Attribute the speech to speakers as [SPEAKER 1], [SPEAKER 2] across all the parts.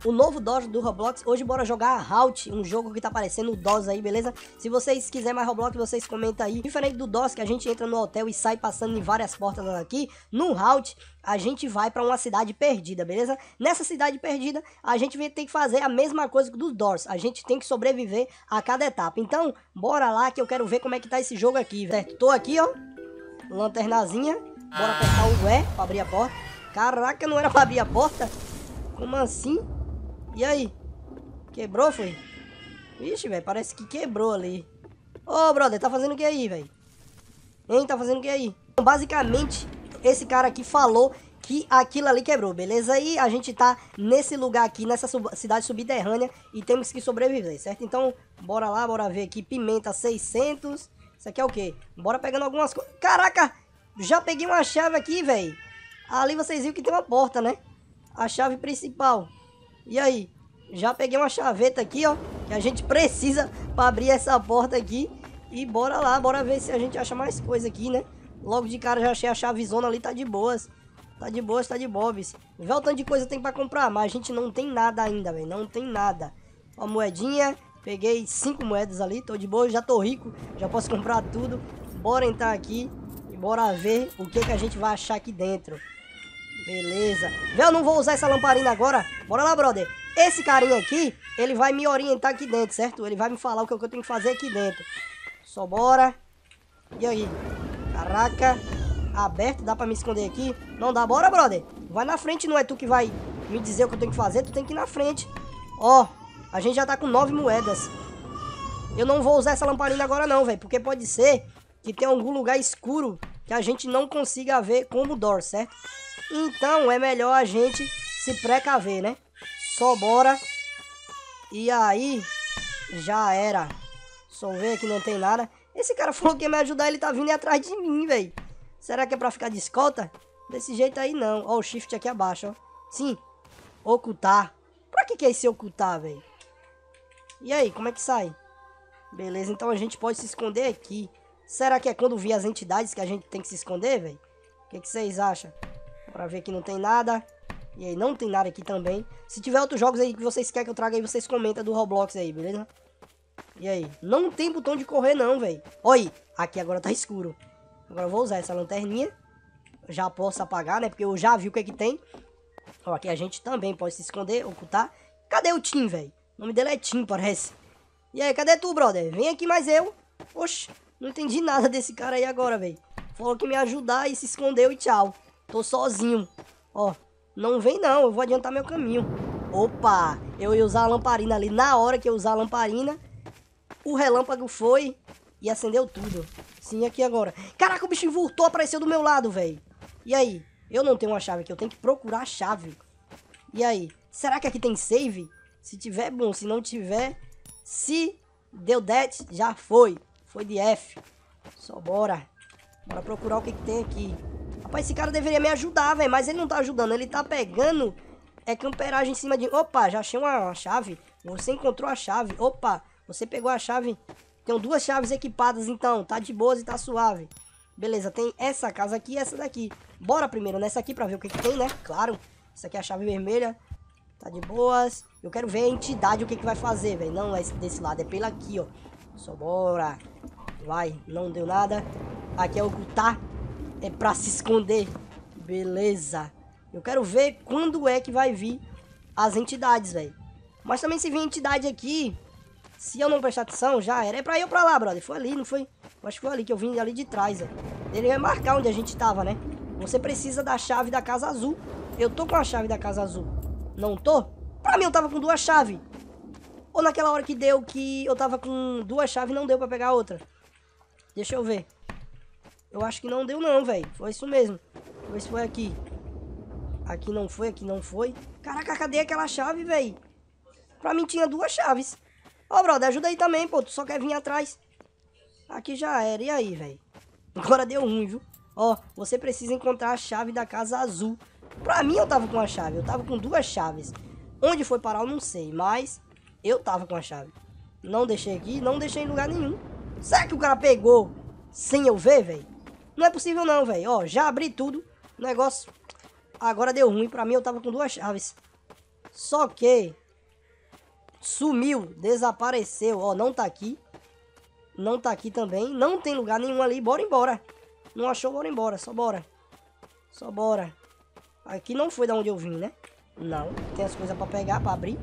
[SPEAKER 1] o novo DOS do Roblox. Hoje bora jogar Halt, um jogo que tá parecendo o DOS aí, beleza? Se vocês quiserem mais Roblox, vocês comentam aí. Diferente do DOS, que a gente entra no hotel e sai passando em várias portas aqui, no Halt a gente vai pra uma cidade perdida, beleza? Nessa cidade perdida, a gente vai ter que fazer a mesma coisa que do DOS. A gente tem que sobreviver a cada etapa. Então, bora lá que eu quero ver como é que tá esse jogo aqui, certo? Tô aqui, ó, lanternazinha. Bora apertar o E pra abrir a porta. Caraca, não era pra abrir a porta? Como assim? E aí? Quebrou, foi? Ixi, velho, parece que quebrou ali. Ô, brother, tá fazendo o que aí, velho? Hein, tá fazendo o que aí? Basicamente, esse cara aqui falou que aquilo ali quebrou, beleza? E a gente tá nesse lugar aqui, nessa cidade subterrânea, e temos que sobreviver, certo? Então, bora lá, bora ver aqui. Pimenta 600. Isso aqui é o quê? Bora pegando algumas coisas. Caraca, já peguei uma chave aqui, velho. Ali vocês viram que tem uma porta, né? A chave principal. E aí? Já peguei uma chaveta aqui, ó, que a gente precisa pra abrir essa porta aqui. E bora lá, bora ver se a gente acha mais coisa aqui, né? Logo de cara já achei a chavezona ali, tá de boas. Tá de boas, tá de bobs. Vê o tanto de coisa que tem pra comprar, mas a gente não tem nada ainda, velho. Não tem nada. Ó, moedinha. Peguei 5 moedas ali, tô de boa, já tô rico. Já posso comprar tudo. Bora entrar aqui e bora ver o que a gente vai achar aqui dentro. Beleza. Velho, eu não vou usar essa lamparina agora. Bora lá, brother. Esse carinha aqui, ele vai me orientar aqui dentro, certo? Ele vai me falar o que eu tenho que fazer aqui dentro. Só bora. E aí? Caraca. Aberto, dá pra me esconder aqui? Não dá, bora, brother. Vai na frente, não é tu que vai me dizer o que eu tenho que fazer. Tu tem que ir na frente. Ó, a gente já tá com 9 moedas. Eu não vou usar essa lamparina agora não, velho. Porque pode ser que tenha algum lugar escuro que a gente não consiga ver como DOS, certo? Então é melhor a gente se precaver, né? Só bora. E aí, já era. Só ver que não tem nada. Esse cara falou que ia me ajudar, ele tá vindo atrás de mim, velho. Será que é pra ficar de escolta? Desse jeito aí não. Ó, o shift aqui abaixo, ó. Sim. Ocultar. Pra que é esse ocultar, velho? E aí, como é que sai? Beleza, então a gente pode se esconder aqui. Será que é quando vir as entidades que a gente tem que se esconder, velho? O que vocês acham? Pra ver que não tem nada. E aí, não tem nada aqui também. Se tiver outros jogos aí que vocês querem que eu traga aí, vocês comentam do Roblox aí, beleza? E aí? Não tem botão de correr não, velho. Olha, aqui agora tá escuro. Agora eu vou usar essa lanterninha. Já posso apagar, né? Porque eu já vi o que é que tem. Ó, aqui a gente também pode se esconder, ocultar. Cadê o Tim, velho? O nome dele é Tim, parece. E aí, cadê tu, brother? Vem aqui mais eu. Oxi, não entendi nada desse cara aí agora, velho. Falou que me ajudar e se escondeu e tchau. Tô sozinho. Ó, não vem não, eu vou adiantar meu caminho. Opa, eu ia usar a lamparina ali. Na hora que eu usar a lamparina, o relâmpago foi e acendeu tudo. Sim, aqui agora. Caraca, o bicho voltou, apareceu do meu lado, velho. E aí? Eu não tenho uma chave aqui, eu tenho que procurar a chave. E aí? Será que aqui tem save? Se tiver, bom. Se não tiver, se deu that, já foi. Foi de F. Só bora. Bora procurar o que tem aqui. Rapaz, esse cara deveria me ajudar, velho. Mas ele não tá ajudando. Ele tá pegando camperagem em cima de... Opa, já achei uma chave. Você encontrou a chave. Opa, você pegou a chave. Tem 2 chaves equipadas, então. Tá de boas e tá suave. Beleza, tem essa casa aqui e essa daqui. Bora primeiro nessa aqui pra ver o que tem, né? Claro. Essa aqui é a chave vermelha. Tá de boas. Eu quero ver a entidade, o que vai fazer, velho. Não é desse lado, é pela aqui, ó. Só bora. Vai, não deu nada. Aqui é ocultar. É pra se esconder. Beleza. Eu quero ver quando é que vai vir as entidades, velho. Mas também se vir entidade aqui, se eu não prestar atenção, já era. É pra ir pra lá, brother. Foi ali, não foi? Eu acho que foi ali que eu vim ali de trás, ó. Ele vai marcar onde a gente tava, né? Você precisa da chave da casa azul. Eu tô com a chave da casa azul. Não tô? Pra mim eu tava com 2 chaves. Ou naquela hora que deu que eu tava com 2 chaves não deu pra pegar outra. Deixa eu ver. Eu acho que não deu não, velho. Foi isso mesmo. Deixa eu ver se foi aqui. Aqui não foi, aqui não foi. Caraca, cadê aquela chave, velho? Pra mim tinha 2 chaves. Ó, brother, ajuda aí também, pô. Tu só quer vir atrás. Aqui já era. E aí, velho? Agora deu ruim, viu? Ó, você precisa encontrar a chave da casa azul. Pra mim eu tava com a chave. Eu tava com 2 chaves. Onde foi parar eu não sei. Mas eu tava com a chave. Não deixei aqui, não deixei em lugar nenhum. Será que o cara pegou sem eu ver, velho? Não é possível não, velho. Ó, já abri tudo. O negócio agora deu ruim. Pra mim eu tava com 2 chaves. Só que sumiu, desapareceu. Ó, não tá aqui. Não tá aqui também. Não tem lugar nenhum ali. Bora embora. Não achou, bora embora. Só bora. Só bora. Aqui não foi da onde eu vim, né? Não. Tem as coisas pra pegar, pra abrir.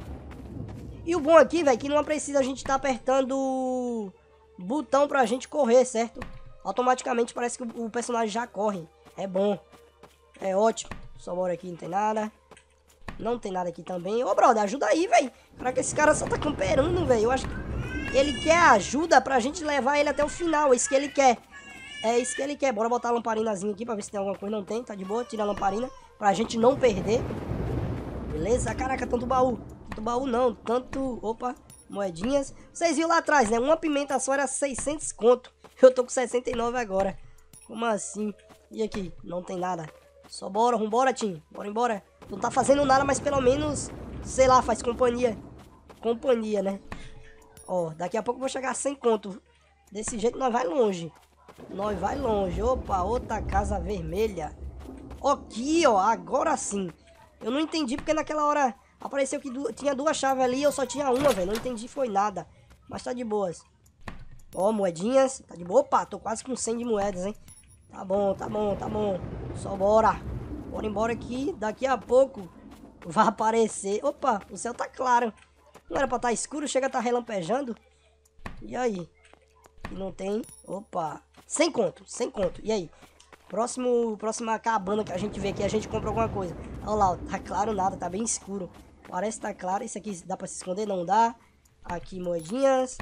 [SPEAKER 1] E o bom aqui, velho, que não precisa a gente tá apertando o botão pra gente correr, certo? Automaticamente parece que o personagem já corre. É bom. É ótimo. Só bora aqui, não tem nada. Não tem nada aqui também. Ô, brother, ajuda aí, velho. Caraca, esse cara só tá camperando, velho. Eu acho que ele quer ajuda pra gente levar ele até o final. É isso que ele quer. É isso que ele quer. Bora botar a lamparinazinha aqui pra ver se tem alguma coisa. Não tem, tá de boa. Tira a lamparina pra gente não perder. Beleza? Caraca, tanto baú. Tanto baú não, tanto... Opa, moedinhas. Vocês viram lá atrás, né? Uma pimenta só era 600 conto. Eu tô com 69 agora. Como assim? E aqui? Não tem nada. Só bora, vambora, Tim. Bora embora. Não tá fazendo nada, mas pelo menos, sei lá, faz companhia. Companhia, né? Ó, daqui a pouco eu vou chegar a 100 conto. Desse jeito nós vai longe. Nós vai longe. Opa, outra casa vermelha. Aqui, ó, agora sim. Eu não entendi porque naquela hora apareceu que tinha duas chaves ali e eu só tinha uma, velho. Não entendi, foi nada. Mas tá de boas. Ó, moedinhas. Tá de boa. Opa, tô quase com 100 de moedas, hein. Tá bom, tá bom, tá bom. Só bora. Bora embora aqui. Daqui a pouco vai aparecer. Opa, o céu tá claro. Não era pra estar escuro, chega a tá relampejando. E aí? E não tem. Opa. 100 conto, 100 conto. E aí? Próxima cabana que a gente vê aqui, a gente compra alguma coisa. Olha lá, ó, tá claro nada, tá bem escuro. Parece que tá claro. Isso aqui dá pra se esconder? Não dá. Aqui, moedinhas.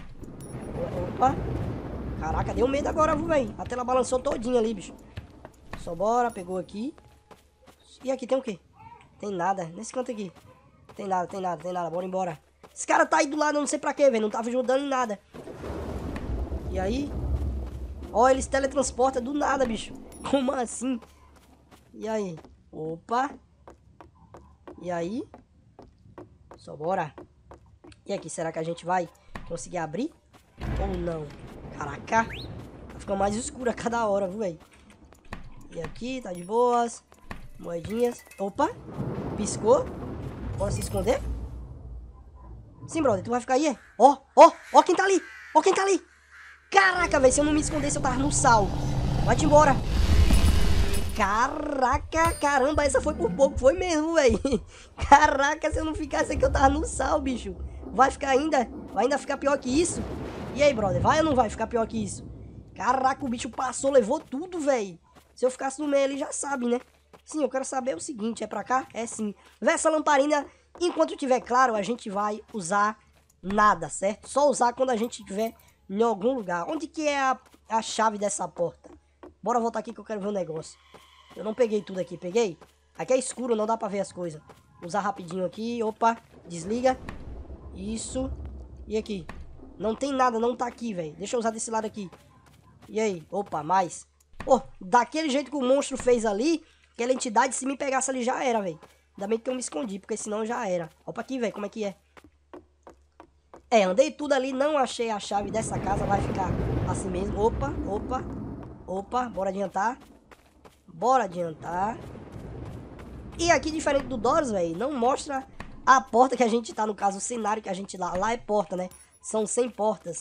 [SPEAKER 1] Opa. Caraca, deu medo agora, velho. A tela balançou todinha ali, bicho. Só bora, pegou aqui. E aqui tem o quê? Tem nada. Nesse canto aqui. Tem nada, tem nada, tem nada. Bora embora. Esse cara tá aí do lado, eu não sei pra quê, velho. Não tava ajudando em nada. E aí? Ó, eles teletransportam do nada, bicho. Como assim? E aí? Opa. E aí? Só bora. E aqui, será que a gente vai conseguir abrir? Ou não? Caraca. Tá ficando mais escuro a cada hora, viu, velho? E aqui, tá de boas. Moedinhas. Opa. Piscou. Bora se esconder. Sim, brother. Tu vai ficar aí, é? Ó, ó. Ó quem tá ali. Ó quem tá ali. Caraca, velho. Se eu não me escondesse, eu tava no sal. Vai-te embora. Caraca, caramba, essa foi por pouco, foi mesmo, velho. Caraca, se eu não ficasse aqui, eu tava no sal, bicho. Vai ficar ainda? Vai ainda ficar pior que isso? E aí, brother, vai ou não vai ficar pior que isso? Caraca, o bicho passou, levou tudo, velho. Se eu ficasse no meio, ele já sabe, né? Sim, eu quero saber o seguinte, é pra cá? É sim. Vê essa lamparina, enquanto tiver claro, a gente vai usar nada, certo? Só usar quando a gente estiver em algum lugar. Onde que é a chave dessa porta? Bora voltar aqui que eu quero ver o negócio. Eu não peguei tudo aqui, peguei? Aqui é escuro, não dá pra ver as coisas. Usar rapidinho aqui, opa, desliga. Isso. E aqui? Não tem nada, não tá aqui, velho. Deixa eu usar desse lado aqui. E aí? Opa, mais. Pô, daquele jeito que o monstro fez ali, aquela entidade, se me pegasse ali já era, velho. Ainda bem que eu me escondi, porque senão já era. Opa aqui, velho, como é que é? É, andei tudo ali, não achei a chave dessa casa, vai ficar assim mesmo. Opa, opa, opa, bora adiantar. Bora adiantar. E aqui, diferente do Doors, velho, não mostra a porta que a gente tá, no caso, o cenário que a gente lá. Lá é porta, né? São 100 portas.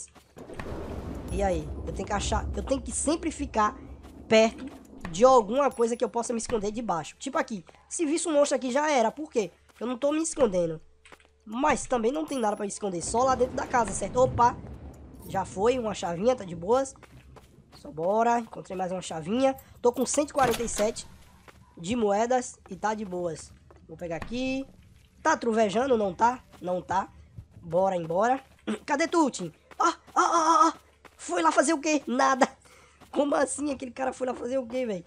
[SPEAKER 1] E aí? Eu tenho que achar... Eu tenho que sempre ficar perto de alguma coisa que eu possa me esconder debaixo. Tipo aqui. Se visse um monstro aqui, já era. Por quê? Eu não tô me escondendo. Mas também não tem nada pra me esconder. Só lá dentro da casa, certo? Opa! Já foi. Uma chavinha, tá de boas. Só bora. Encontrei mais uma chavinha. Tô com 147 de moedas e tá de boas. Vou pegar aqui. Tá trovejando? Não tá? Não tá. Bora embora. Cadê tu, Tim? Ó. Foi lá fazer o quê? Nada. Como assim? Aquele cara foi lá fazer o quê, velho?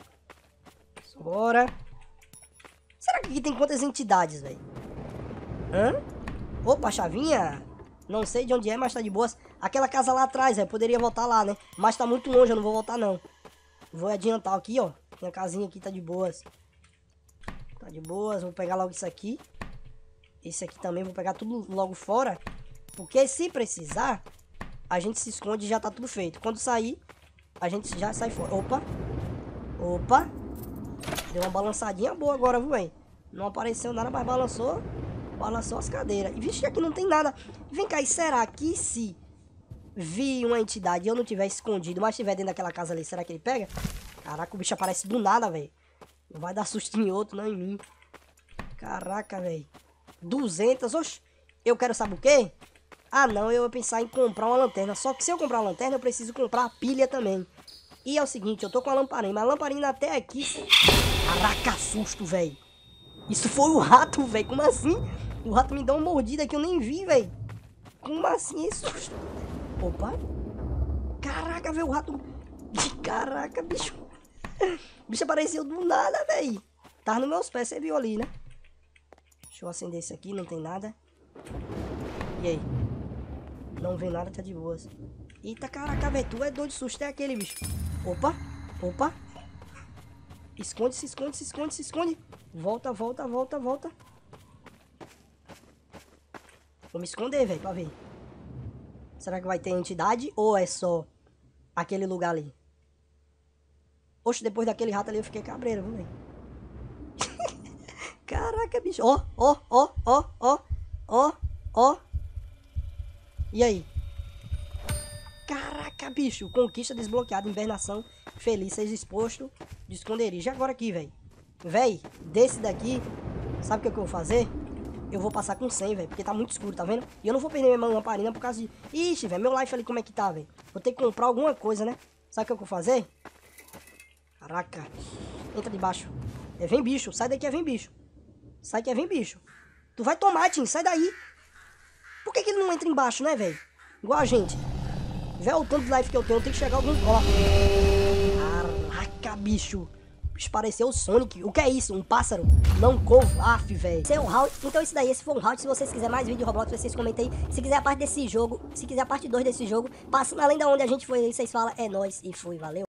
[SPEAKER 1] Bora. Será que aqui tem quantas entidades, velho? Hã? Opa, chavinha. Não sei de onde é, mas tá de boas. Aquela casa lá atrás, eu poderia voltar lá, né? Mas tá muito longe, eu não vou voltar, não. Vou adiantar aqui, ó. Minha casinha aqui tá de boas. Tá de boas. Vou pegar logo isso aqui. Esse aqui também, vou pegar tudo logo fora. Porque se precisar, a gente se esconde e já tá tudo feito. Quando sair, a gente já sai fora. Opa. Opa. Deu uma balançadinha boa agora, viu, hein? Não apareceu nada, mas balançou. Balançou as cadeiras. E vixe, aqui não tem nada. Vem cá, e será que se vi uma entidade e eu não tiver escondido, mas estiver dentro daquela casa ali, será que ele pega? Caraca, o bicho aparece do nada, velho. Não vai dar susto em outro, não em mim. Caraca, velho. 200, oxe. Eu quero, sabe o quê? Ah, não, eu ia pensar em comprar uma lanterna. Só que se eu comprar uma lanterna, eu preciso comprar a pilha também. E é o seguinte, eu tô com a lamparina, mas a lamparina até aqui... Caraca, susto, velho. Isso foi o rato, velho. Como assim? O rato me deu uma mordida que eu nem vi, velho. Como assim esse susto? Opa. Caraca, velho, o rato... Caraca, bicho. O bicho apareceu do nada, velho. Tava nos meus pés, você viu ali, né? Deixa eu acender esse aqui, não tem nada. E aí? Não vem nada, tá de boas. Eita, caraca, velho, tu é doido de susto, é aquele, bicho. Opa, opa. Esconde, se esconde, se esconde, se esconde. Volta, volta, volta, volta. Vou me esconder, velho, pra ver. Será que vai ter entidade ou é só aquele lugar ali? Oxe, depois daquele rato ali eu fiquei cabreiro, viu, velho? Caraca, bicho. Ó, ó, ó, ó, ó, ó, ó. E aí? Caraca, bicho. Conquista desbloqueada, invernação feliz, seja exposto de esconderijo. Agora aqui, velho. Véi, desse daqui, sabe o que eu vou fazer? Eu vou passar com 100, velho, porque tá muito escuro, tá vendo? E eu não vou perder minha lamparina por causa de... Ixi, velho, meu life ali como é que tá, velho? Vou ter que comprar alguma coisa, né? Sabe o que eu vou fazer? Caraca. Entra debaixo. É, vem bicho, sai daqui, vem bicho. Sai que vem bicho. Tu vai tomar, Tim, sai daí. Por que ele não entra embaixo, né, velho? Igual a gente. Vê o tanto de life que eu tenho que chegar algum... Ó. Caraca, bicho. Bicho, pareceu o Sonic. O que é isso? Um pássaro? Não corvo. Aff, velho. Esse é um round. Então isso daí, esse foi um round. Se vocês quiserem mais vídeo de Roblox, vocês comentem aí. Se quiser a parte desse jogo, se quiser a parte 2 desse jogo, passando além da onde a gente foi aí, vocês falam, é nóis. E fui, valeu.